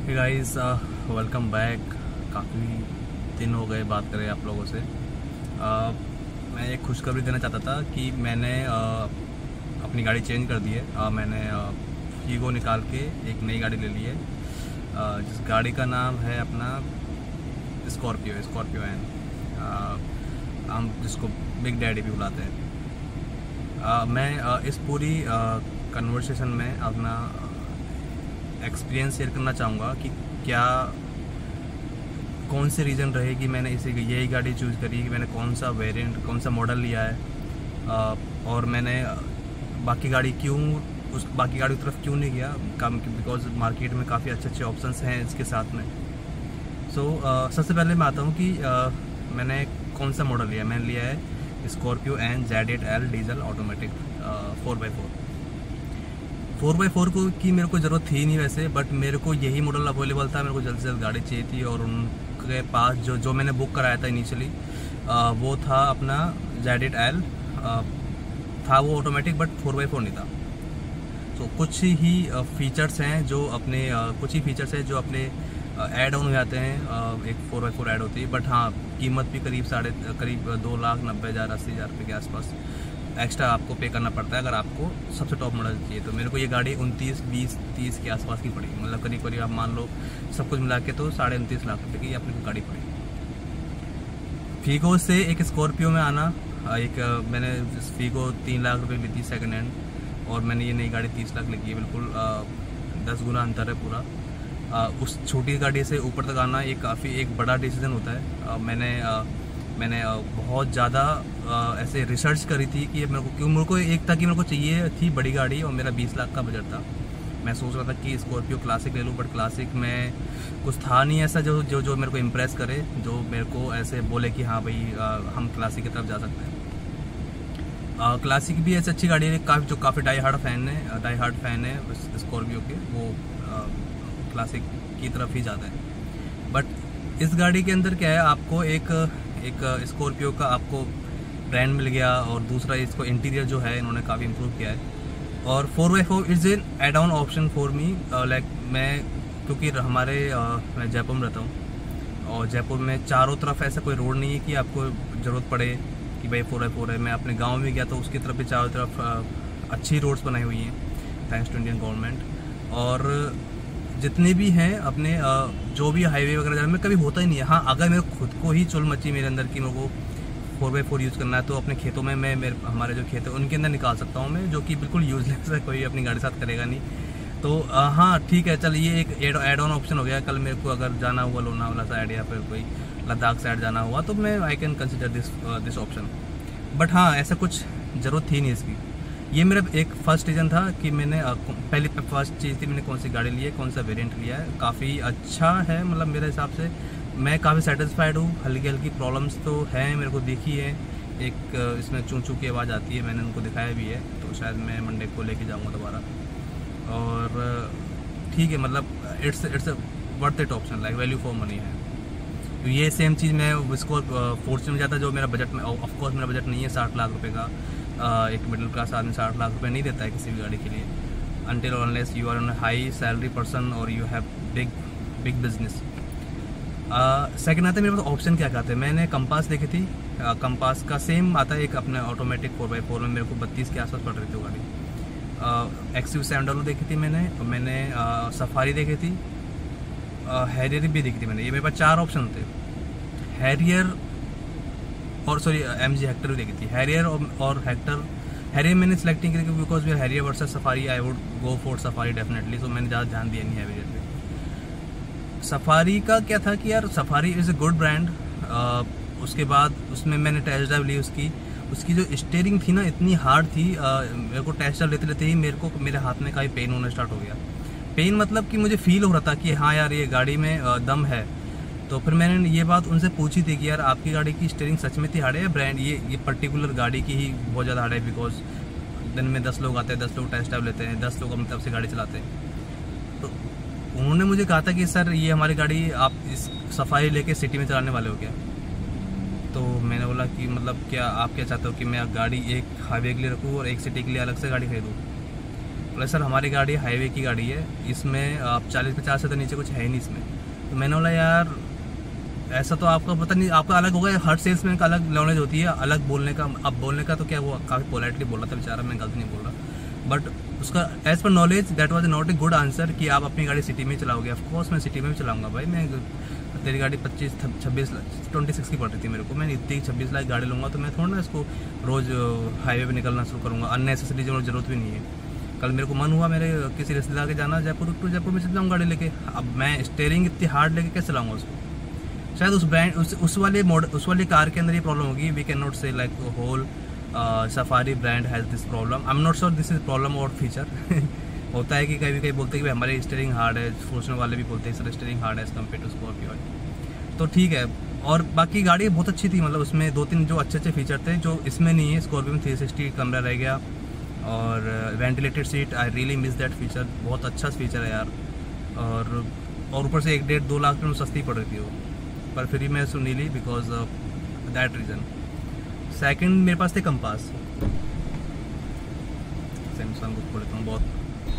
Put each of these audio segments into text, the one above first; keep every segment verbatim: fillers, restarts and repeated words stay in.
Hey guys, welcome back. काफ़ी दिन हो गए बात करें आप लोगों से। uh, मैं एक खुशखबरी देना चाहता था कि मैंने uh, अपनी गाड़ी चेंज कर दी है। uh, मैंने फीगो uh, निकाल के एक नई गाड़ी ले ली है, uh, जिस गाड़ी का नाम है अपना स्कॉर्पियो स्कॉर्पियो एन। हम जिसको बिग डैडी भी बुलाते हैं। uh, मैं uh, इस पूरी कन्वर्सेशन uh, में अपना एक्सपीरियंस शेयर करना चाहूँगा कि क्या कौन से रीज़न रहे कि मैंने इसे यही गाड़ी चूज़ करी, कि मैंने कौन सा वेरिएंट कौन सा मॉडल लिया है, आ, और मैंने बाकी गाड़ी क्यों उस बाकी गाड़ी की तरफ क्यों नहीं गया, बिकॉज मार्केट में काफ़ी अच्छे अच्छे ऑप्शंस हैं इसके साथ में। सो so, सबसे पहले मैं आता हूँ कि आ, मैंने कौन सा मॉडल लिया। मैंने लिया है Scorpio N Z eight L diesel automatic four by four four by four को की मेरे को ज़रूरत थी नहीं वैसे, बट मेरे को यही मॉडल अवेलेबल था। मेरे को जल्द से जल्द गाड़ी चाहिए थी और उनके पास जो जो मैंने बुक कराया था इनिशियली वो था अपना जेड एट एल था, वो automatic but four by four नहीं था। तो कुछ ही फीचर्स हैं जो अपने कुछ ही फीचर्स हैं जो अपने ऐड ऑन हो जाते हैं, एक फोर बाई फोर ऐड होती है। बट हाँ, कीमत भी करीब साढ़े करीब दो लाख नब्बे हज़ार अस्सी हज़ार रुपये के आसपास एक्स्ट्रा आपको पे करना पड़ता है अगर आपको सबसे टॉप मॉडल चाहिए। तो मेरे को ये गाड़ी उनतीस बीस तीस के आसपास की पड़ी, मतलब करीब करीब आप मान लो सब कुछ मिला के तो साढ़े उनतीस लाख रुपए की अपने को गाड़ी पड़ी। फीगो से एक स्कॉर्पियो में आना, एक मैंने फीगो तीन लाख रुपए ली थी सेकंड हैंड, और मैंने ये नई गाड़ी तीस लाख लगी है। बिल्कुल दस गुना अंतर है पूरा। आ, उस छोटी गाड़ी से ऊपर तक आना ये काफ़ी एक बड़ा डिसीजन होता है। आ, मैंने आ, मैंने बहुत ज़्यादा ऐसे रिसर्च करी थी कि मेरे को क्यों मेरे को एक था कि मेरे को चाहिए थी बड़ी गाड़ी, और मेरा बीस लाख का बजट था। मैं सोच रहा था कि स्कॉर्पियो क्लासिक ले लूँ, बट क्लासिक में कुछ था नहीं ऐसा जो जो जो मेरे को इम्प्रेस करे, जो मेरे को ऐसे बोले कि हाँ भाई हम क्लासिक की तरफ जा सकते हैं। क्लासिक भी ऐसी अच्छी गाड़ी है, काफ़ी जो काफ़ी डाई हार्ड फैन है डाई हार्ड फैन है स्कॉर्पियो के, वो क्लासिक की तरफ ही जाता है। बट इस गाड़ी के अंदर क्या है, आपको एक एक स्कॉर्पियो का आपको ब्रांड मिल गया, और दूसरा इसको इंटीरियर जो है इन्होंने काफ़ी इम्प्रूव किया है। और four by four is an add on option for me. Like मैं क्योंकि हमारे uh, मैं जयपुर में रहता हूँ, और जयपुर में चारों तरफ ऐसा कोई रोड नहीं है कि आपको ज़रूरत पड़े कि भाई फोर बाई फोर है। मैं अपने गाँव में गया तो उसकी तरफ भी चारों तरफ uh, अच्छी रोड्स बनाई हुई हैं थैंक्स टू इंडियन गवर्नमेंट। और जितने भी हैं अपने जो भी हाईवे वगैरह जाने में कभी होता ही नहीं है। हाँ, अगर मेरे खुद को ही चुल मची मेरे अंदर की मेरे को फोर बाई फोर यूज़ करना है, तो अपने खेतों में मैं मेरे हमारे जो खेत है उनके अंदर निकाल सकता हूँ मैं, जो कि बिल्कुल यूजलेस है, कोई अपनी गाड़ी साथ करेगा नहीं। तो हाँ ठीक है, चल ये एक एड ऑन ऑप्शन हो गया। कल मेरे को अगर जाना हुआ लोनावाला साइड या फिर कोई लद्दाख साइड जाना हुआ तो मैं I can consider this this option. But हाँ, ऐसा कुछ ज़रूरत थी नहीं इसकी। ये मेरा एक फर्स्ट रीज़न था कि मैंने पहली फर्स्ट चीज़ थी मैंने कौन सी गाड़ी ली है, कौन सा वेरिएंट लिया है। काफ़ी अच्छा है, मतलब मेरे हिसाब से मैं काफ़ी सेटिस्फाइड हूँ। हल्की हल्की प्रॉब्लम्स तो हैं मेरे को दिखी है, एक इसमें चूं चूं की आवाज़ आती है, मैंने उनको दिखाया भी है, तो शायद मैं मंडे को लेके जाऊँगा दोबारा। और ठीक है, मतलब it's it's worth it option, like value for money है। तो ये सेम चीज़ मैं इसको फोर्स में जाता जो मेरा बजट में, ऑफकोर्स मेरा बजट नहीं है साठ लाख रुपये का। Uh, एक मिडिल क्लास आदमी साठ लाख रुपए नहीं देता है किसी भी गाड़ी के लिए, until unless you are an high salary person और you have big big business. Second आता है मेरे पास ऑप्शन क्या कहते हैं। मैंने कंपास देखी थी, कंपास uh, का सेम आता है एक अपने ऑटोमेटिक फोर बाई फोर में, मेरे को बत्तीस के आसपास पड़ रही थी वो गाड़ी। एक्स यू सेवन डब्ल्यू देखी थी मैंने, और मैंने सफारी देखी थी, हैरियर भी देखी थी मैंने। ये मेरे पास चार ऑप्शन थे, हैरियर और सॉरी एम जी हेक्टर भी देखी थी। हैरियर और, और हेक्टर हैरियर मैंने सेलेक्ट नहीं की because we Harrier versus Safari, I would go for Safari definitely. So मैंने ज़्यादा ध्यान दिया नहीं हैरियर पे। सफारी का क्या था कि यार Safari is a good brand. उसके बाद उसमें मैंने टेस्ट ड्राइव ली, उसकी उसकी जो स्टीयरिंग थी ना इतनी हार्ड थी, आ, मेरे को टेस्ट ड्राइव लेते लेते ही मेरे को मेरे हाथ में काफ़ी पेन होना स्टार्ट हो गया। पेन मतलब कि मुझे फील हो रहा था कि हाँ यार ये गाड़ी में आ, दम है। तो फिर मैंने ये बात उनसे पूछी थी कि यार आपकी गाड़ी की स्टीयरिंग सच में इतनी हार्ड है या ब्रांड ये ये पर्टिकुलर गाड़ी की ही बहुत ज़्यादा हार्ड है, बिकॉज दिन में दस लोग आते हैं, दस लोग टेस्ट ड्राइव लेते हैं, दस लोग अपनी तरफ से गाड़ी चलाते हैं। तो उन्होंने मुझे कहा था कि सर ये हमारी गाड़ी आप इस सफारी लेके सिटी में चलाने वाले हो क्या। तो मैंने बोला कि मतलब क्या आप क्या चाहते हो कि मैं गाड़ी एक हाईवे के लिए रखूँ और एक सिटी के लिए अलग से गाड़ी खरीदूँ। बोले सर हमारी गाड़ी हाईवे की गाड़ी है, इसमें आप चालीस पचास से तो नीचे कुछ है ही नहीं इसमें। तो मैंने बोला यार ऐसा तो आपका पता नहीं, आपका अलग होगा, हर सेल्समैन का अलग नॉलेज होती है, अलग बोलने का। अब बोलने का तो क्या, वो काफ़ी पोलाइटली बोल रहा था बेचारा, मैं गलत नहीं बोल रहा, बट उसका as per knowledge that was not a good answer कि आप अपनी गाड़ी सिटी में चलाओगे। ऑफकोर्स मैं सिटी में भी चलाऊंगा भाई, मैं तेरी गाड़ी पच्चीस छब्बीस ट्वेंटी सिक्स की पड़ रही थी मेरे को, मैं इतनी छब्बीस लाख गाड़ी लूँगा तो मैं थोड़ा ना इसको रोज़ हाईवे पे निकलना शुरू करूँगा, अननेसेसरी जो जरूरत भी नहीं है। कल मेरे को मन हुआ मेरे किसी रिश्तेदार के जाना जयपुर टू जयपुर में चल जाऊँ गाड़ी लेके, अब मैं स्टेयरिंग इतनी हार्ड लेके कैसे चलाऊँगा उसको। शायद उस ब्रांड उस उस वाले मॉडल उस वाली कार के अंदर ये प्रॉब्लम होगी। We can not say like whole Safari brand has this problem. I am not sure this is problem और फीचर होता है कि कभी कभी बोलते हैं कि हमारे स्टीयरिंग हार्ड है, फॉर्च्यूनर वाले भी बोलते हैं सर स्टीयरिंग हार्ड है एज कम्पेयर टू स्कॉर्पियो, तो ठीक है। और बाकी गाड़ी बहुत अच्छी थी, मतलब उसमें दो तीन जो अच्छे अच्छे फीचर थे जो इसमें नहीं है। स्कॉर्पियो में थ्री सिक्सटी कैमरा रह गया और ventilated seat, I really miss that feature, बहुत अच्छा फीचर है यार। और और ऊपर से एक डेढ़ दो लाख में सस्ती पड़ रही थी वो, पर फिर मैं सुनी ली because of that reason. Second मेरे पास थे कंपास, सैमसंग को खोल लेता हूँ, बहुत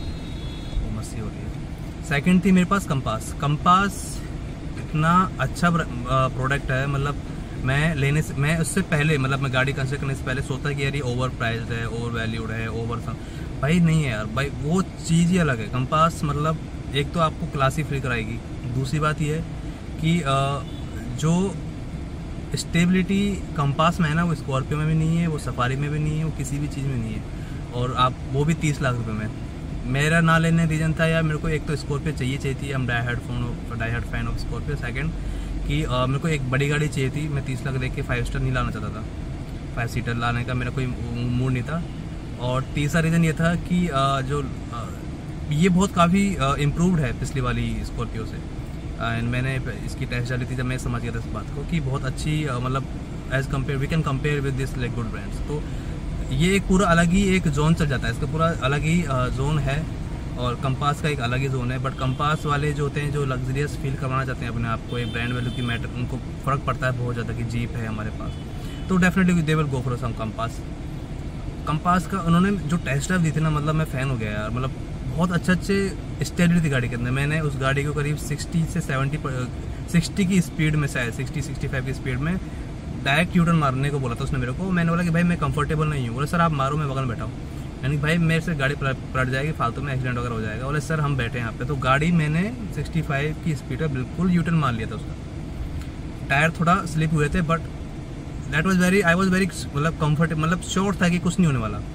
वो मस्ती हो रही है। सेकंड थी मेरे पास कंपास। कंपास इतना अच्छा प्रोडक्ट है, मतलब मैं लेने से मैं उससे पहले मतलब मैं गाड़ी कंसिडर करने से पहले सोचता कि यार ये ओवर प्राइस्ड है, ओवर वैल्यूड है, ओवर सम, भाई नहीं है यार भाई, वो चीज़ ही अलग है। कंपास मतलब एक तो आपको क्लासी फील कराएगी, दूसरी बात ये है कि जो स्टेबिलिटी कंपास में है ना वो स्कॉर्पियो में भी नहीं है, वो सफारी में भी नहीं है, वो किसी भी चीज़ में नहीं है, और आप वो भी तीस लाख रुपए में। मेरा ना लेने रीज़न था यार मेरे को एक तो स्कॉर्पियो चाहिए चाहिए थी, हम die hard fan die hard fan of Scorpio. Second कि आ, मेरे को एक बड़ी गाड़ी चाहिए थी, मैं तीस लाख देख के फाइव स्टार नहीं लाना चाहता था, फाइव सीटर लाने का मेरा कोई मूड नहीं था। और तीसरा रीज़न ये था कि आ, जो आ, ये बहुत काफ़ी इम्प्रूव्ड है पिछली वाली स्कॉर्पियो से, एंड मैंने इसकी टेस्ट डाली थी जब मैं समझ गया था इस बात को कि बहुत अच्छी मतलब as compare we can compare with this like good brands. तो ये एक पूरा अलग ही एक जोन चल जाता है, इसका पूरा अलग ही जोन है, और कंपास का एक अलग ही जोन है। बट कंपास वाले जो होते हैं जो लग्जरियस फील करवाना चाहते हैं अपने आप को, एक ब्रांड वैल्यू की मैटर उनको फ़र्क पड़ता है बहुत ज़्यादा कि जीप है हमारे पास, तो definitely they will go for some Compass. Compass का उन्होंने जो टेस्ट ड्राइव दी थी ना, मतलब मैं फ़ैन हो गया यार, मतलब बहुत अच्छे अच्छे स्टेबिलिटी थी गाड़ी के अंदर। मैंने उस गाड़ी को करीब सिक्सटी से सेवेंटी सिक्सटी की स्पीड में शायद सिक्सटी सिक्सटी फाइव की स्पीड में डायरेक्ट यूटर्न मारने को बोला था उसने मेरे को। मैंने बोला कि भाई मैं कंफर्टेबल नहीं हूँ। बोले सर आप मारो, मैं बगल में बैठा हूँ, यानी भाई मेरे से गाड़ी पलट जाएगी, फालतू में एक्सीडेंट वगैरह हो जाएगा। बोले सर हम बैठे हैं यहाँ पे, तो गाड़ी मैंने सिक्सटी फाइव की स्पीड पर बिल्कुल यूटर्न मार लिया था उसका। टायर थोड़ा स्लिप हुए थे but that was very I was very मतलब कंफर्टेबल, मतलब श्योर था कि कुछ नहीं होने वाला।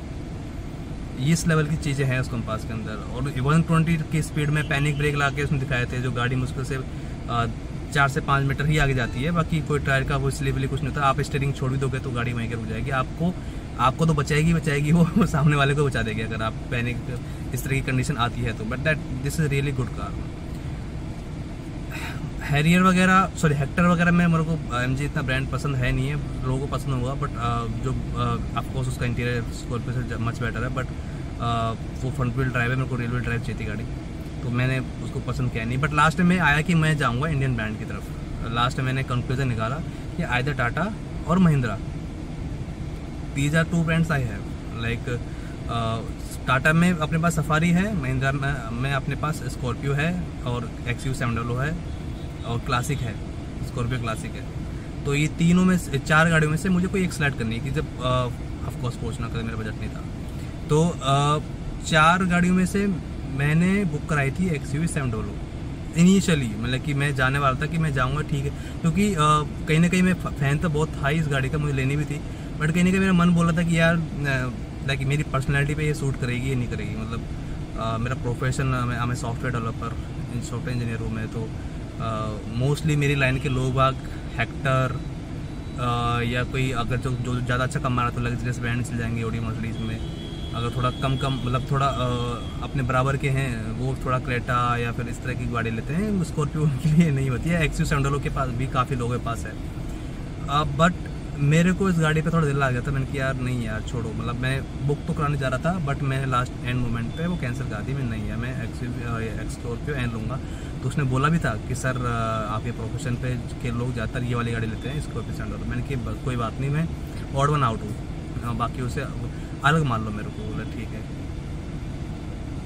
इस लेवल की चीज़ें हैं उस कंपास के अंदर। और वन ट्वेंटी की स्पीड में पैनिक ब्रेक ला के उसमें दिखाए थे, जो गाड़ी मुश्किल से आ, चार से पाँच मीटर ही आगे जाती है, बाकी कोई टायर का वो स्लिप कुछ नहीं होता। आप स्टीयरिंग छोड़ भी दोगे तो गाड़ी वहीं के रुक जाएगी, आपको आपको तो बचाएगी बचाएगी वो, वो सामने वाले को बचा देगी अगर आप पैनिक इस तरह की कंडीशन आती है तो। But that this is really good car. Harrier वगैरह सॉरी हेक्टर वगैरह में मेरे को एम जी इतना ब्रांड पसंद है नहीं है, लोगों को पसंद होगा, बट uh, जो ऑफकोर्स uh, उसका इंटीरियर स्कॉर्पियो से मच बेटर है, बट uh, वो फ्रंट व्हील ड्राइव है, मेरे को रेल व्हील ड्राइव चाहिए थी गाड़ी, तो मैंने उसको पसंद किया नहीं। बट लास्ट में आया कि मैं जाऊँगा इंडियन ब्रांड की तरफ। लास्ट में मैंने कंक्लूजन निकाला कि आइदर टाटा और Mahindra, these are two brands I have. Like Tata में अपने पास सफारी है, महिंद्रा में, में अपने पास स्कॉर्पियो है और एक्स यू सेवन डब्ल्यू है और क्लासिक है, स्कॉर्पियो क्लासिक है। तो ये तीनों में चार गाड़ियों में से मुझे कोई एक सेलेक्ट करनी है कि जब ऑफकोर्स पहुँचना करें, मेरा बजट नहीं था। तो uh, चार गाड़ियों में से मैंने बुक कराई थी X U seven W initially, मतलब कि मैं जाने वाला था कि मैं जाऊँगा ठीक है, क्योंकि uh, कहीं ना कहीं मैं फ़ैन तो बहुत था इस गाड़ी का, मुझे लेनी भी थी, बट कहीं ना कहीं मेरा मन बोल रहा था कि यार लाइक मेरी पर्सनैलिटी पे ये सूट करेगी या नहीं करेगी। मतलब uh, मेरा प्रोफेशन, मैं सॉफ्टवेयर डेवलपर सॉफ्टवेयर इंजीनियर हूँ मैं, तो मोस्टली uh, मेरी लाइन के लोग बाग हेक्टर uh, या कोई अगर जो जो ज़्यादा अच्छा कमा रहा तो लग्जरियस ब्रांड चल जाएंगे ऑडी मर्सिडीज में। अगर थोड़ा कम कम मतलब थोड़ा uh, अपने बराबर के हैं वो थोड़ा क्रेटा या फिर इस तरह की गाड़ी लेते हैं। स्कॉर्पियो के लिए नहीं होती है। एक्स यू सेवन डब्ल्यू के पास भी काफ़ी लोगों के पास है, बट uh, मेरे को इस गाड़ी पे थोड़ा दिल आ गया था। मैंने कि यार नहीं यार छोड़ो, मतलब मैं बुक तो कराने जा रहा था बट मैं लास्ट एंड मोमेंट पे वो कैंसिल कर दी। मैं नहीं है, मैं एक्स स्कॉर्पियो एन लूँगा। तो उसने बोला भी था कि सर आप ये प्रोफेशन पे के लोग ज़्यादातर ये वाली गाड़ी लेते हैं स्कॉर्पियो सेवन डब्ल्यू। मैंने कि कोई बात नहीं, मैं ऑड वन आउट हूँ, बाकी उसे अलग मान लो मेरे को। बोला ठीक है।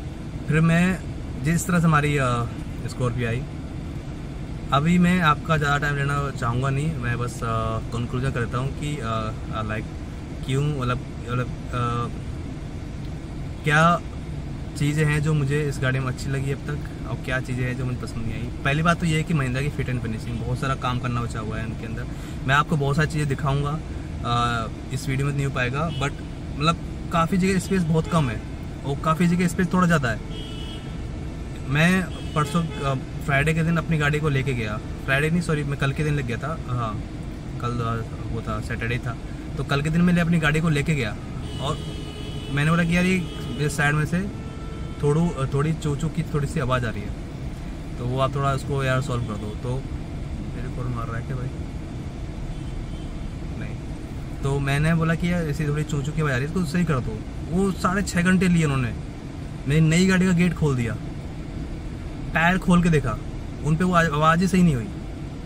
फिर मैं जिस तरह से हमारी स्कॉर्पियो आई, अभी मैं आपका ज़्यादा टाइम लेना चाहूँगा नहीं, मैं बस कंक्लूजन करता हूँ कि लाइक क्यों मतलब मतलब क्या चीज़ें हैं जो मुझे इस गाड़ी में अच्छी लगी अब तक और क्या चीज़ें हैं जो मुझे पसंद नहीं आई। पहली बात तो ये है कि महिंद्रा की फिट एंड फिनिशिंग, बहुत सारा काम करना बचा हुआ है इनके अंदर। मैं आपको बहुत सारी चीज़ें दिखाऊंगा, इस वीडियो में नहीं हो पाएगा, बट मतलब काफ़ी जगह स्पेस बहुत कम है और काफ़ी जगह स्पेस थोड़ा ज़्यादा है। मैं परसों फ्राइडे के दिन अपनी गाड़ी को लेके गया, फ्राइडे नहीं सॉरी मैं कल के दिन लग गया था, हाँ कल वो था सैटरडे था, तो कल के दिन मैंने अपनी गाड़ी को लेके गया और मैंने बोला कि यार ये साइड में से थोड़ी थोड़ी चूचू की थोड़ी सी आवाज़ आ रही है, तो वो आप थोड़ा उसको यार सॉल्व कर दो। तो मेरे कॉल मार रहा है क्या भाई? नहीं, तो मैंने बोला कि यार ऐसी थोड़ी चूचू की आवाज़ आ रही है, तो सही कर दो। वो साढ़े छः घंटे लिए उन्होंने, मेरी नई गाड़ी का गेट खोल दिया, टायर खोल के देखा, उन पे वो आवाज़ ही सही नहीं हुई।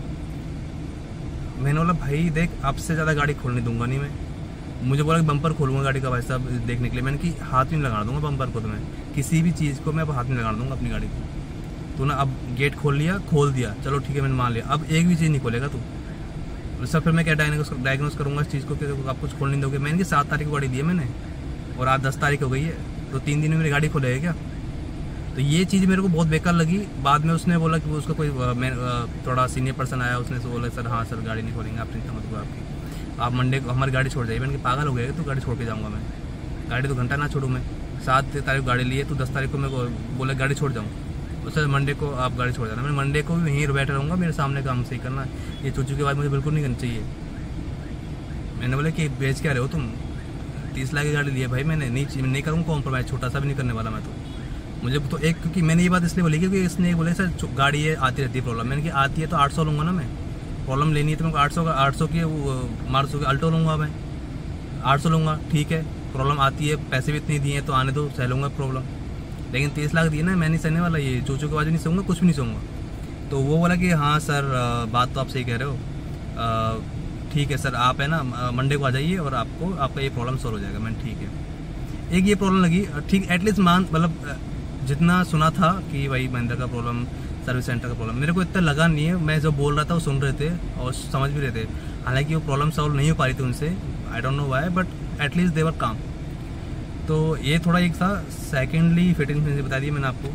मैंने बोला भाई देख, आपसे ज़्यादा गाड़ी खोलने दूंगा नहीं मैं। मुझे बोला कि बम्पर खोलूंगा गाड़ी का भाई साहब देखने के लिए, मैंने कि हाथ में लगा दूंगा बम्पर को, तो मैं किसी भी चीज़ को मैं अब हाथ में लगा दूंगा अपनी गाड़ी को। तो ना अब गेट खोल लिया, खोल दिया, चलो ठीक है मैंने मान लिया, अब एक भी चीज़ नहीं खोलेगा तू। सब फिर मैं क्या डायग्नोस डायग्नोस करूँगा इस चीज़ को कि आप कुछ खोल नहीं दोगे। मैंने कि सात तारीख को गाड़ी दी है मैंने और आज दस तारीख हो गई है, तो तीन दिन में मेरी गाड़ी खोलेगा क्या? तो ये चीज़ मेरे को बहुत बेकार लगी। बाद में उसने बोला कि वो उसका कोई मैं थोड़ा सीनियर पर्सन आया, उसने बोला सर हाँ सर गाड़ी नहीं खोलेंगे, आप चिंता मत करो आपकी, आप मंडे को हमारी गाड़ी छोड़ जाइए। मैंने कि पागल हो गया तो गाड़ी छोड़ के जाऊँगा मैं, गाड़ी तो घंटा ना छोड़ूँ मैं। सात तारीख को गाड़ी ली है तो दस तारीख को मैं बोला गाड़ी छोड़ जाऊँ, उससे मंडे को आप गाड़ी छोड़ जाना। मैं मंडे को भी वहीं बैठे रहूँगा, मेरे सामने काम सही करना, ये चूचू की बात मुझे बिल्कुल नहीं करनी चाहिए। मैंने बोला कि बेच क्या रहे हो तुम, तीस लाख की गाड़ी ली है भाई मैंने, नहीं नहीं करूँगा कॉम्प्रोमाइज़, छोटा सा भी नहीं करने वाला मैं। तो मुझे तो एक, क्योंकि मैंने ये बात इसलिए बोली क्योंकि इसने बोले सर गाड़ी है आती रहती है प्रॉब्लम, मैंने कि आती है तो आठ सौ लूँगा ना मैं, प्रॉब्लम लेनी है तो मैं आठ सौ का आठ सौ की मार्च की अल्टो लूँगा मैं, आठ सौ लूँगा ठीक है, प्रॉब्लम आती है, पैसे भी इतने दिए हैं तो आने दो, सह लूँगा प्रॉब्लम। लेकिन तीस लाख दिए ना, मैं नहीं सहने वाला, ये चूचू के बाजू नहीं सहूँगा, कुछ भी नहीं सहूँगा। तो वो बोला कि हाँ सर बात तो आप सही कह रहे हो, ठीक है सर आप है ना मंडे को आ जाइए और आपको आपका ये प्रॉब्लम सॉल्व हो जाएगा। मैंने ठीक है, एक ये प्रॉब्लम लगी ठीक, एटलीस्ट मान मतलब जितना सुना था कि भाई महिंद्रा का प्रॉब्लम, सर्विस सेंटर का प्रॉब्लम, मेरे को इतना लगा नहीं है। मैं जो बोल रहा था वो सुन रहे थे और समझ भी रहे थे, हालांकि वो प्रॉब्लम सॉल्व नहीं हो पा रही थी उनसे, I don't know why, but at least they were काम। तो ये थोड़ा एक था। सेकेंडली फिटिंग से बता दी मैंने आपको।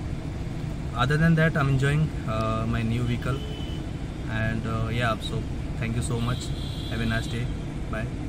Other than that I am enjoying my new vehicle and yeah so thank you so much, have a nice day, bye.